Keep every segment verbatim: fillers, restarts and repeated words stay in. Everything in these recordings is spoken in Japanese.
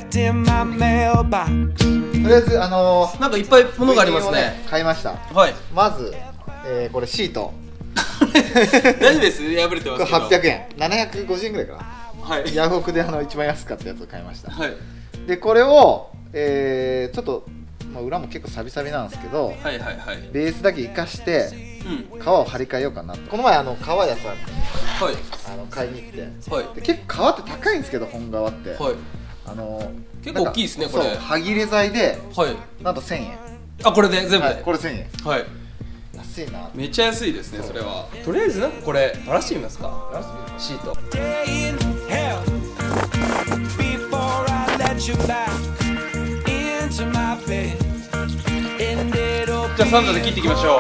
left in my mailbox. とりあえずあのー、 なんかいっぱいものがありますね。 買いました。 はい。 まず、えー、これシート大丈夫です。破れてますけど。 これはっぴゃくえん、ななひゃくごじゅうえんぐらいかな。 はい。 ヤフオクであの一番安かったやつを買いました。 はい。 でこれを、えー、ちょっと、まあ、裏も結構サビサビなんですけど、 はいはいはい。 ベースだけ活かして、うん、革を張り替えようかなと。この前あの革屋さんに、はい、あの買いに行って、はい、で結構革って高いんですけど、本革って、はい、あの結構大きいですねこれ。 歯切れ剤で、はい、なんとせんえん。 あ、これで全部で、はい、 これせんえん。はい。安いな。 めっちゃ安いですね。それはとりあえずなんかこれ鳴らしてみますか。鳴らしてみます。シート。じゃあさんどで切っていきましょう。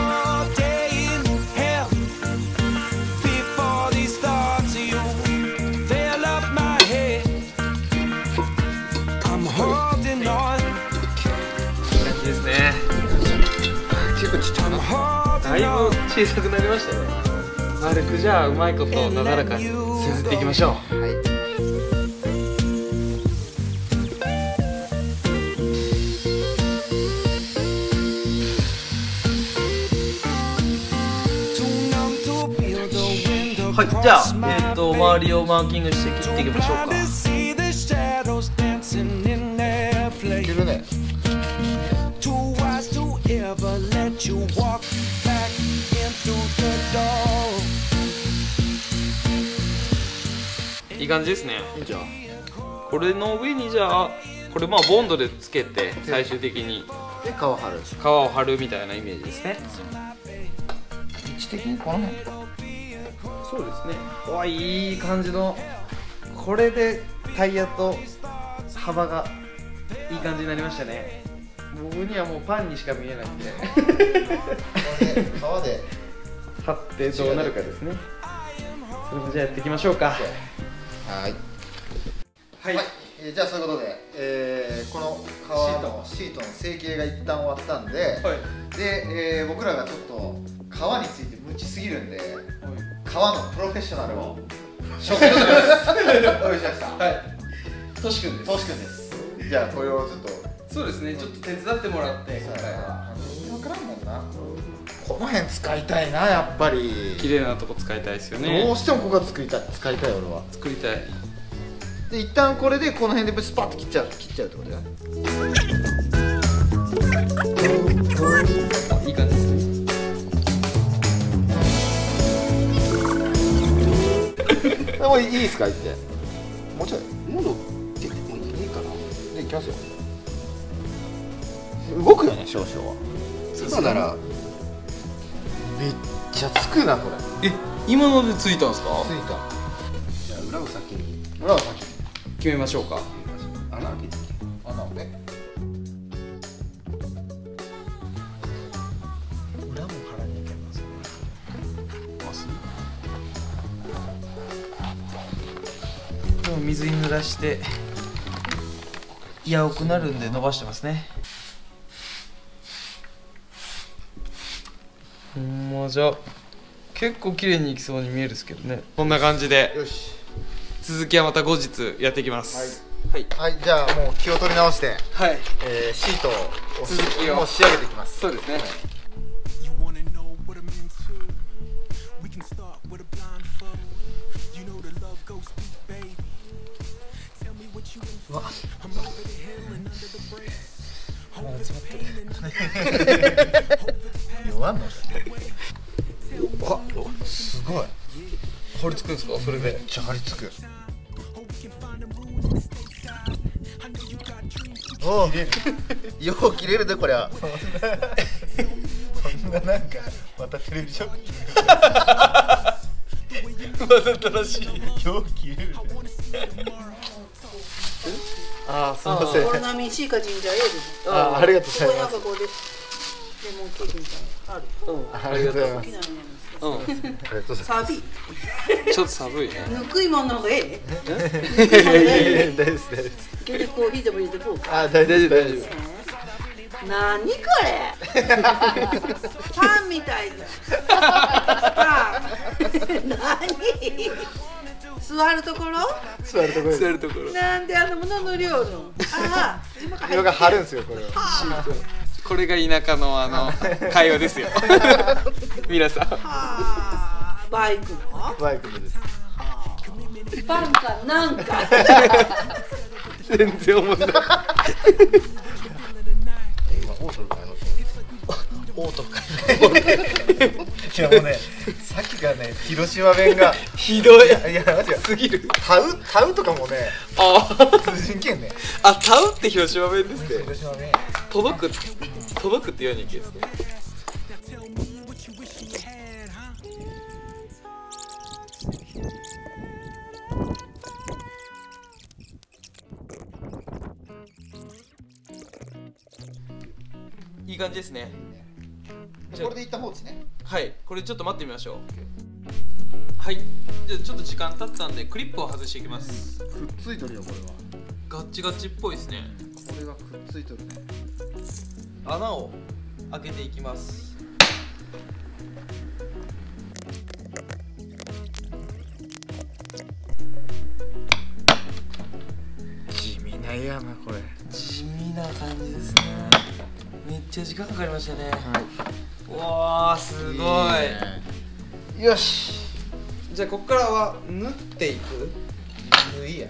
ですね。結構ちっちゃいな。だいぶ小さくなりましたね。丸くじゃあうまいことなだらかに削っていきましょう。はい。はい、じゃあ、えー、と周りをマーキングして切っていきましょうか。 いけるね。 いい感じですね。 いいじゃん。 これの上にじゃあこれまあボンドでつけて最終的にで皮を貼る皮を貼るみたいなイメージですね。 位置的にこの辺。 そうですね。わ、いい感じの。これでタイヤと幅がいい感じになりましたね。僕にはもうパンにしか見えないんでこれで皮で貼ってどうなるかですね。それもじゃあやっていきましょうか。はいはい、はい、えー、じゃあそういうことで、えー、この革のシートの成形が一旦終わったんで、はい、で、えー、僕らがちょっと革について無知すぎるんで、はい、革のプロフェッショナルを紹介しますお呼びしました。はい、 トシ君です。 トシ君です。じゃあこれをちょっと。 そうですね、ちょっと手伝ってもらって今回は。 分からんもんな。この辺使いたいな、やっぱり綺麗なとこ使いたいですよね。 どうしてもここが作りたい、使いたい。俺は作りたい。 で一旦これでこの辺でスパッと切っちゃう切っちゃうってことだよ。 いい感じですねもういいですか、言ってもうちょいもう出てもいいかな。でいきますよ。動くよね、少々は。今ならめっちゃつくな、これ。 え、今のでついたんですか？ ついた。 じゃあ裏を先に裏を先に決めましょうか。 穴開けて穴をね。 裏も腹にいけますね。 もう水に濡らしてやおくなるんで伸ばしてますね。もうじゃあ結構綺麗にいきそうに見えるんですけどね。こんな感じで。 よし、 続きはまた後日やっていきます。はい、 はい、はい、じゃあもう気を取り直して、 はい、 えー、シートを続きをもう仕上げていきます。 そうですね。 うわ弱んのあ、すごい張り付くんですか？それでめっちゃ張り付く。おお、よう切れるね、こりゃ。そんななんかまたテレビショップわざとらしい。 よう切れるね。あー、すみません。 これ並みしいか神社へです。 あ、ありがとうございます。 ここなんかこうでレモンケーキみたいなある。 ありがとうございます。 うん、ありがとうございます。 サビ。 ちょっと寒いね。 ぬくいもんの方がええ。 大丈夫です、大丈夫です。 牛乳コーヒーでも入れてこうか。 あ、大丈夫、大丈夫。 なにこれ。パンみたいだ。パン。なに。 座るところ座るところです。 座るところ。 なんであの物塗りよるのああ今から色が張るんですよこれは。 これが田舎のあの会話ですよ皆さん。 はあバイクのバイクです。 パンかなんか全然思んない。 今オートルかよ。オートルか。 いやもうね、さっきがね広島弁がひどい。 いやいやマジすぎる。 タウタウとかもねあ通じんけんね。 あ、タウって広島弁ですね。 広島弁。 届く届くって言わなきゃいけないですね。いい感じですね。 これで一旦放置ね。 はい、これちょっと待ってみましょう。はい、じゃあちょっと時間経ったんでクリップを外していきます。 くっついとるよこれは。 ガッチガチっぽいですね。 これがくっついとるね。 穴を開けていきます。 地味な絵やなこれ。 地味な感じですね。めっちゃ時間かかりましたね。うわー、すごい。 よし。 じゃあここからは縫っていく。 縫いや。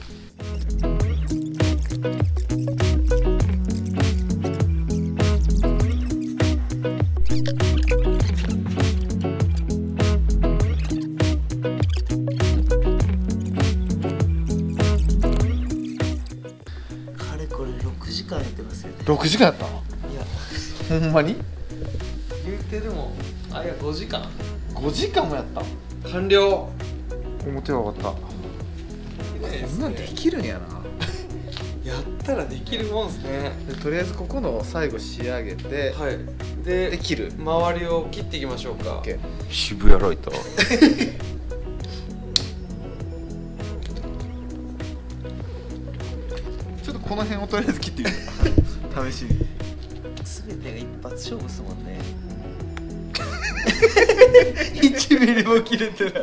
かれこれろくじかんやってますよね。 六時間やった。 いや、 ほんまに？ 言うてでもあ、いやごじかん。 五時間もやった。 完了。 表は分かった。こんなんできるんやな。 やったらできるもんですね。 でとりあえずここの最後仕上げて、 はい。で、 で切る。 周りを切っていきましょうか。 オッケー。 渋谷ライター。 ちょっとこの辺をとりあえず切ってみる。試しに。 すべてが一発勝負ですもんね。 いちミリも切れてない。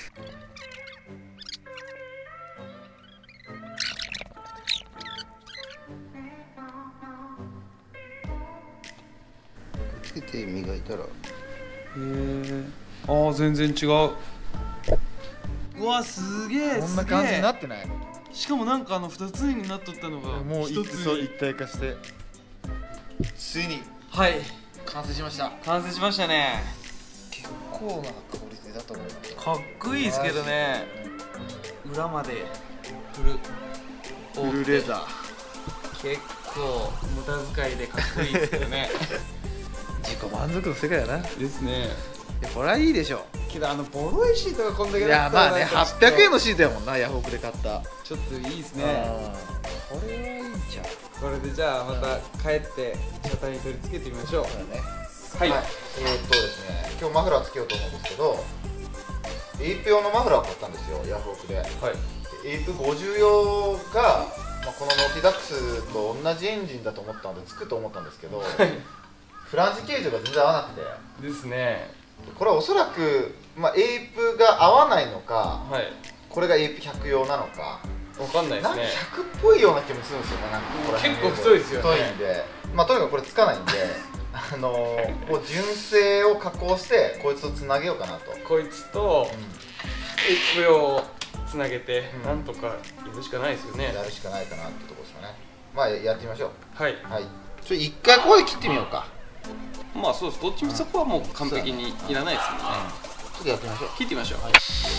つけて磨いたら。 へえ。ああ、全然違う。うわ、すげえ。 こんな感じになっってない。 しかもなんかあの二つになっとったのがもう一つに。 一そう一体化してついにはい。 完成しました。 完成しましたね。 結構なクオリティだと思う。 かっこいいですけどね。裏までフルフルレザー。 結構無駄遣いでかっこいいですけどね。 自己満足の世界やな。いですね。 やこれはいいでしょ。 けどあのボロいシートがこんだけいだったらやまあね、 なんかはっぴゃくえんのシートやもんな、ヤフオクで買った。 ちょっといいですね。 これはいいんちゃう。 これでじゃあまた帰って車体に取り付けてみましょう。 そうだね。 はい、 えーっとですね、今日マフラーつけようと思うんですけど、エイプ用のマフラーを買ったんですよ、ヤフオクで。 はい、 エイプごじゅう用が、まあ、このノーティダックスと同じエンジンだと思ったのでつくと思ったんですけど、フランジ形状が全然合わなくて、 ですね。 これはおそらく、まあ、エイプが合わないのか、 はい、 これがエイプひゃく用なのか、 わかんないでなんかすね。 ひゃくっぽいような気もするんですよね。なんかここら辺結構太いですよね。 太いんで、まあ、とにかくこれつかないんであのー、こう純正を加工してこいつをつなげようかなと。 こいつとエイプ用をつなげて、 うんなんとかやるしかないですよね。 やるしかないかなってとこですかね。まあやってみましょう。 はい。 はい。ちょ一回ここで切ってみようか。 まあそうです。どっちもそこはもう完璧にいらないですもんね。 ちょっとやってみましょう。 切ってみましょう。 はい。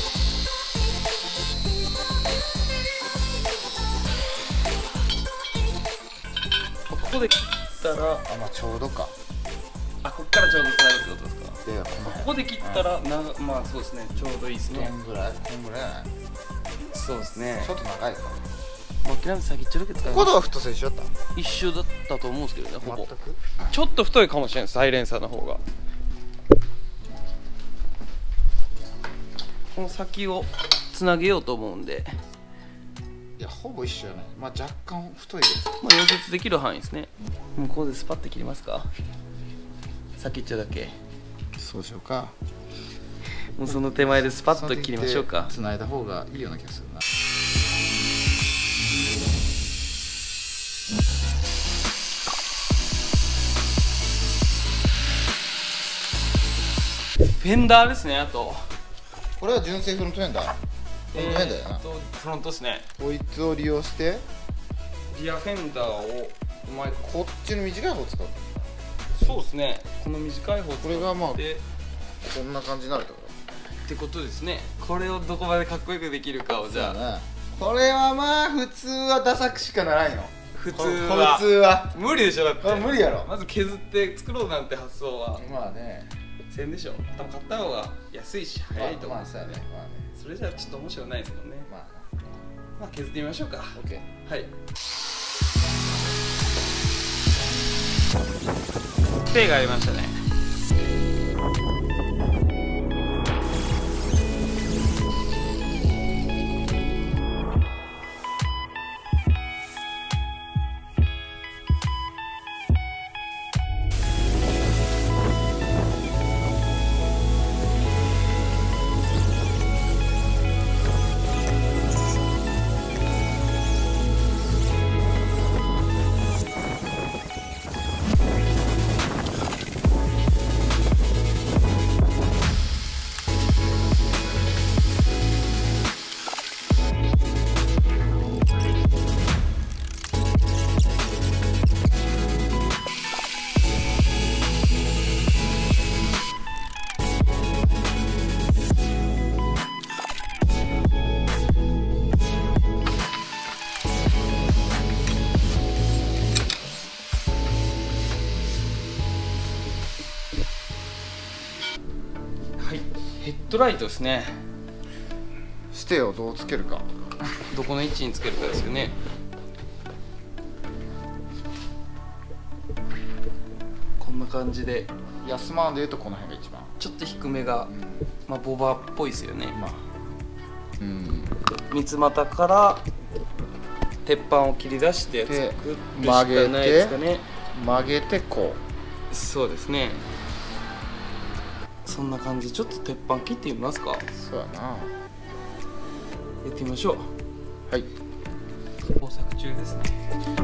ここで切ったら、 あ、まあちょうどか。 あ、ここからちょうどつなぐってことですか。 で、こここで切ったらな、まあそうですね。ちょうどいいですのね。 こんぐらい、こんぐらいじゃない。 そうですねちょっと長いか。 もう諦めて先っちょだけ使いここます。 では太さ一緒だっ一緒だったと思うんですけどね、 た。 ほぼ全く。 ちょっと太いかもしれないです、サイレンサーの方が。この先をつなげようと思うんで、 いや、ほぼ一緒じゃない。まあ若干太いです。 まあ、溶接できる範囲ですね。向こうでスパッて切りますか、先っちょだけ。 そうしようか。 もうその手前でスパッと切りましょうか。 つないだ方がいいような気がするな。 フェンダーですね。あとこれは純正フロントフェンダー。フロントフェンダーやな。 フロントですね。 こいつを利用してリアフェンダーをうまいここっちの短い方使う。 そうですね。この短い方これがまあでこんな感じになるってこってことですね。これをどこまでかっこよくできるかをと。 じゃあ、 ね、これはまあ普通はダサくしかならんよ。 普通は普通は無理でしょ。だってこれ無理やろ。 まず削って作ろうなんて発想はまあね、 せんでしょ。多分買った方が安いし早いと思う。 まあそうやね。まあね。 それじゃあちょっと面白くないですもんね。 まあまあ削ってみましょうか。 オッケー。 はい。手がありましたね。ヘッドライトですね。 ステをどうつけるか。 どこの位置につけるかですよね。こんな感じで安マンでいうとこの辺が一番ちょっと低めが、 うん、 まあボバーっぽいですよね。 まあうん三つ股から鉄板を切り出して作るしかないですかね。 曲げてこうそうですね。そんな感じ。ちょっと鉄板切ってみますか。 そうやな。 やってみましょう。 はい。 工作中ですね。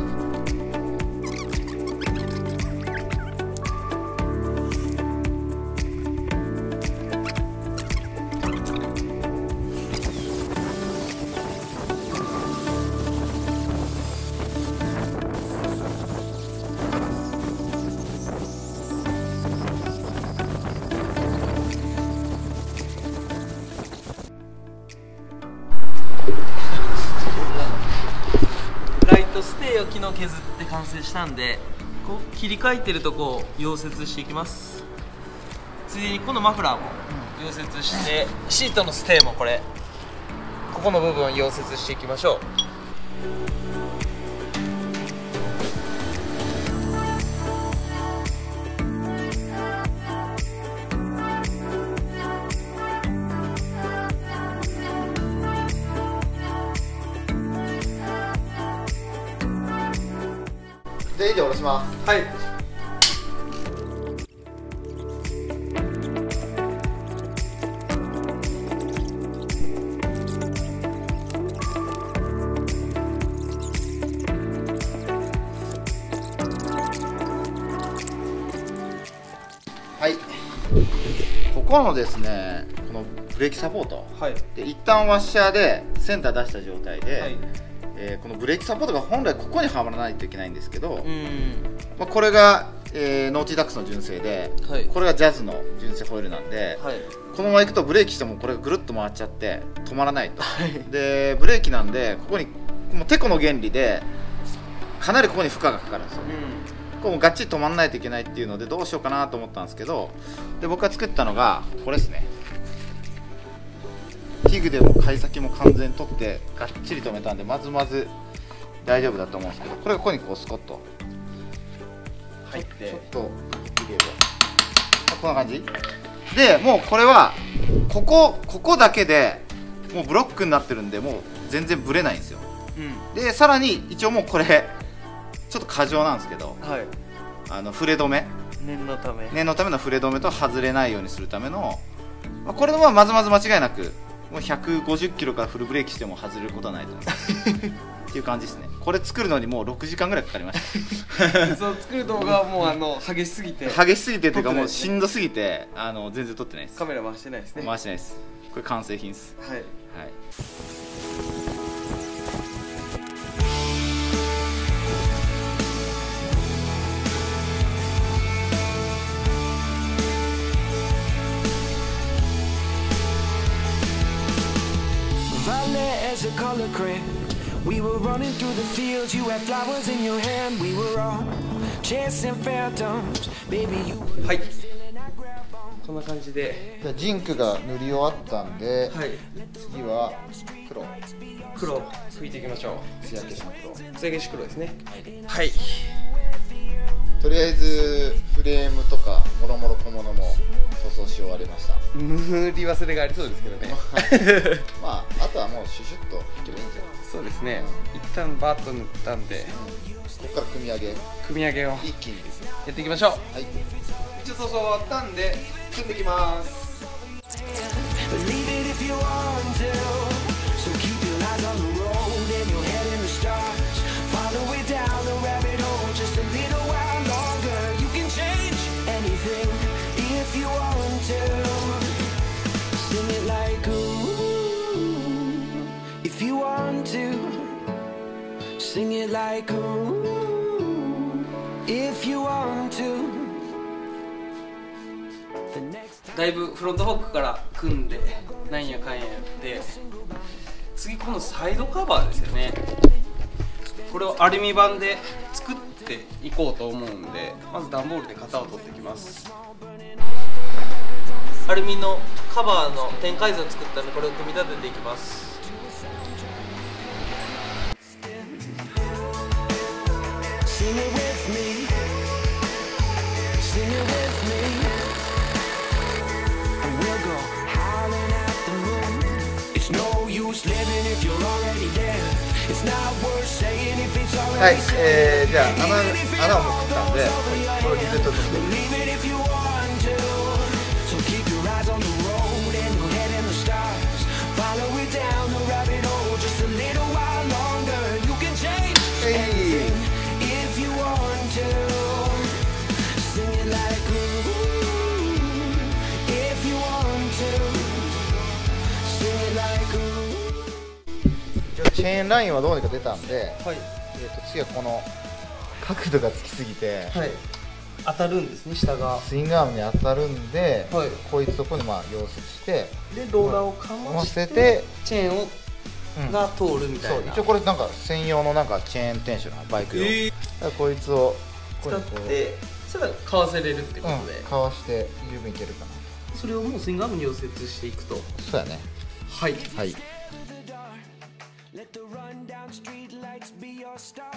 ステーを昨日削って完成したんで、こう切り替えてるとこを溶接していきます。ついでにこのマフラーも溶接して、シートのステーもこれここの部分を溶接していきましょう。 で以上下ろします。 はい。 はい。ここのですね、このブレーキサポート、 はい、 で一旦ワッシャーでセンター出した状態で、はい、えー、このブレーキサポートが本来ここにはまらないといけないんですけど、うん、まあ、これが、えー、ノーティダックスの純正で、はい、これがジャズの純正ホイールなんで、はい、このまま行くとブレーキしてもこれがぐるっと回っちゃって止まらないと、はい、でブレーキなんでここにもうテコの原理でかなりここに負荷がかかるんですよ、うん、ここもがっちり止まらないといけないっていうのでどうしようかなと思ったんですけど、で僕が作ったのがこれですね。ティグでも貝先も完全に取ってがっちり止めたんでまずまず大丈夫だと思うんですけど、これがここにこうスコッと入ってちょっと入れる、こんな感じで、もうこれはここここだけでもうブロックになってるんでもう全然ブレないんですよ、うん、でさらに一応もうこれちょっと過剰なんですけど、はい、あの触れ止め、 念のため念のための触れ止めと外れないようにするためのまあ、これのまあまずまず間違いなくもうひゃくごじゅっキロからフルブレーキしても外れることはないと思うっていう感じですね。これ作るのにもうろくじかんぐらいかかりましたそう作る動画はもうあの激しすぎて激しすぎてというかもうしんどすぎてあの全然撮ってないです。 カメラ回してないですね。 回してないです。これ完成品です。 はい、はい。 As a color crib, we were running through the fields. You had flowers in your hand. We were all chasing phantoms. Baby, you were はい。こんな感じで。 じゃあジンクが塗り終わったんで、 はい。 次は黒。 黒拭いていきましょう。 艶消しの黒。 艶消し黒ですね。はい。 とりあえずフレームとかもろもろ小物も塗装し終わりました。 塗り忘れがありそうですけどね。 まああとはもうシュシュッといけばいいんじゃない。 そうですね。一旦バーッと塗ったんで、 ここから組み上げ組み上げを一気にですねやっていきましょう。 はい。 一応塗装終わったんで組んでいきます。 Sing it like ooh, if you want to. だいぶフロントフォークから組んでなんやかんやで、次このサイドカバーですよね。これをアルミ板で作っていこうと思うんで、まず段ボールで型を取っていきます。アルミのカバーの展開図を作ったので、これを組み立てていきます。 Sing it with me, sing it with me, and we'll go howling at the moon. It's no use living if you're already dead. It's not worth saying if it's はい、 already え said. ー、じゃあ穴穴をもう作ったんで、これをリゼット取って Believe it if you want to. So keep your eyes on the road and your head in the stars. Follow it down the rabbit hole just a little while longer. You can change anything if you want to. Sing it like ooh, if you want to. Sing it like ooh. チェーンラインはどうにか出たんで、 はい。 えー、と次はこの角度がつきすぎて、 はい。当たるんですね、下が。 スイングアームに当たるんで、 はい。 こいつをここにまあ溶接して、 でローラーをかまして、チェーンをうん、 が通るみたいな。 そう一応これなんか専用のなんかチェーンテンションなバイク用、えー、だからこいつをここにこう使ってそしたら買わせれるってことで、 うん、かわして十分いけるかな。 それをもうスイングアームに溶接していくと。 そうやね。 はいはい。 Let the rundown street lights be your stars.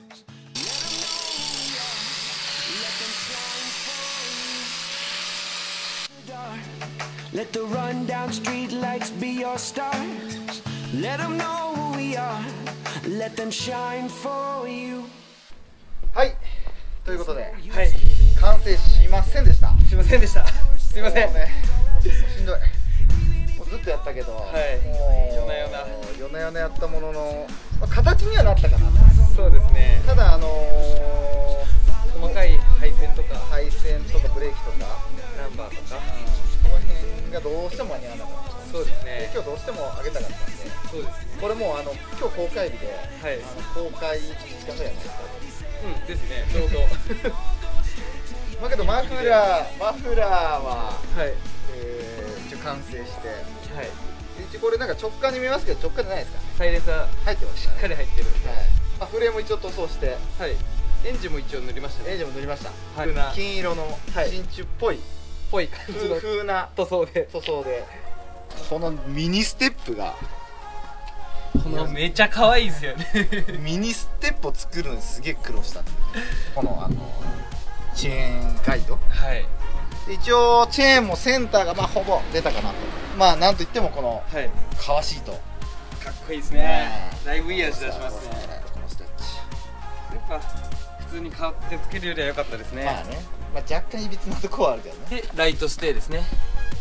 Let the rundown street lights be your stars. Let them know who we are. Let them shine for you. はい。ということで、 はい。 完成しませんでした。 すいませんでした。すいません。 ね、しんどい。もうずっとやったけど、 はい。 もう夜な夜な夜な夜なやったものの、まあ、形にはなったかなと。 そうですね。 ただあのー、 細かい配線とか配線とかブレーキとかナンバーとか、 この辺がどうしても間に合わなかった。 そうですね。 今日どうしても上げたかったんで、 そうですね。 これもうあの今日公開日で、 はい。 あの公開いちじかんぐらい前ですか。 うんですね。ちょうど。 まあけどマフラーマフラーは、 はい。 えー、一応完成して、 はい。 一応これなんか直感に見えますけど直感じゃないですか。 サイレンサー入ってましたね。 しっかり入ってる。 はい。まあ、フレーム一応塗装して、 はい。エンジンも一応塗りましたね。 エンジンも塗りました。 はい。 金色の真鍮っぽい、 ぽい感じの風な塗装で。 塗装で、このミニステップがこのめちゃ可愛いですよね。 ミニステップを作るのにすげえ苦労した。このあのチェーンガイド。 はい。 一応チェーンもセンターがまあほぼ出たかなと。まあなんといってもこのはい。 革シート。 かっこいいですね。だいぶいい味出しますね。 このステッチ。 やっぱ普通に買ってつけるよりは良かったですね。 まあね。まあ若干いびつなとこはあるけどね。 でライトステーですね。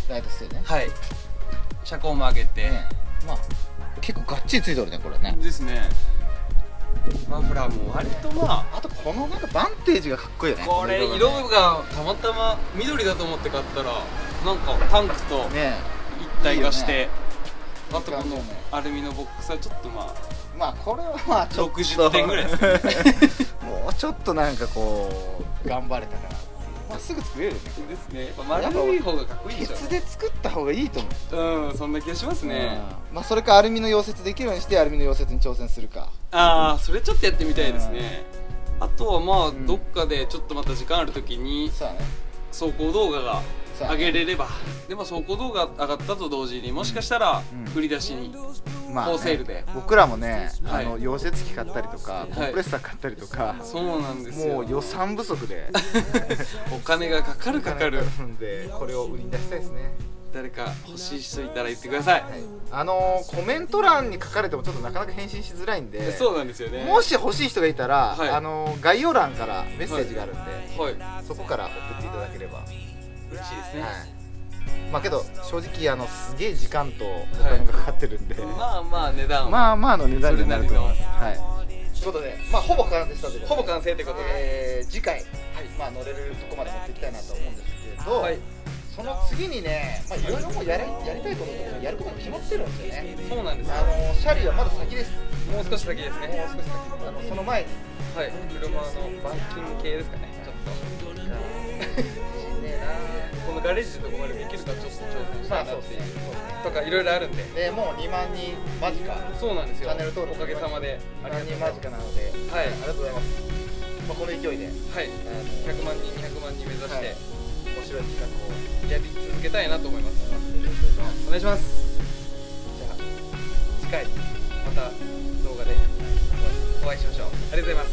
ライトステーね。 はい、車高も上げて、 ね、まあ結構がっちりついてるねこれね。 ですね。マフラーも割とまあ、 あとこのなんかバンテージがかっこいいよね。 これ色がたまたま緑だと思って買ったらなんかタンクと一体化して、あとこのアルミのボックスはちょっとまあまあこれはまあちょっとろくじゅってんぐらいですね。 もうちょっとなんかこう頑張れたかな。まあすぐ作れるね。 ですね。やっぱ丸い方がかっこいいでしょ。 鉄で作った方がいいと思う。 うん、そんな気がしますね。 まあそれかアルミの溶接できるようにしてアルミの溶接に挑戦するか。 ああ、それちょっとやってみたいですね。あとはまあどっかでちょっとまた時間あるときに走行動画が上げれれば、でも走行動画上がったと同時にもしかしたら売り出しに高セールで、 僕らもね、あの溶接機買ったりとかコンプレッサー買ったりとか、 そうなんですよ。 もう予算不足でお金がかかるかかるんで、これを売りに出したいですね。 誰か欲しい人いたら言ってください。 あのコメント欄に書かれてもちょっとなかなか返信しづらいんで、 そうなんですよね。 もし欲しい人がいたら、あの概要欄からメッセージがあるんで、そこから送っていただければ嬉しいですね。 まあけど正直あのすげえ時間とお金がかかってるんで、 まあまあ値段まあまあの値段になると思います。はい。ということで、まあほぼ完成したということで、 ほぼ完成ということで、 次回まあ乗れるとこまで持っていきたいなと思うんですけど、その次にね、まあいろいろもうやりやりたいこととかやることが決まってるんですよね。 そうなんです。 あのシャリはまだ先です。 もう少し先ですね。 もう少し先。あのその前に、 はい、車の板金系ですかね。ちょっと。このガレージのとこまでできるかちょっと挑戦したいなっていうとかいろいろあるんで、 でもうにまんにん間近。 そうなんですよ。 チャンネル登録おかげさまでにまんにん間近なので、はい、ありがとうございます。まあこの勢いで、はい、 ひゃくまんにんにひゃくまんにん目指して面白い企画をやり続けたいなと思います。 お願いします。 じゃあ次回また動画でお会いしましょう。ありがとうございます。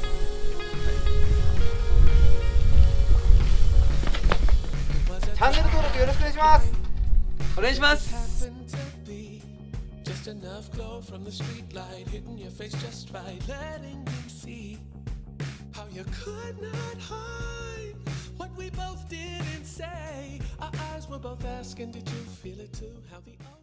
チャンネル登録よろしくお願いします。 お願いします。 Just enough glow from the street light hitting your face just right, letting you see how you could not hide what we both did and say. Our eyes were both asking, did you feel it too? How the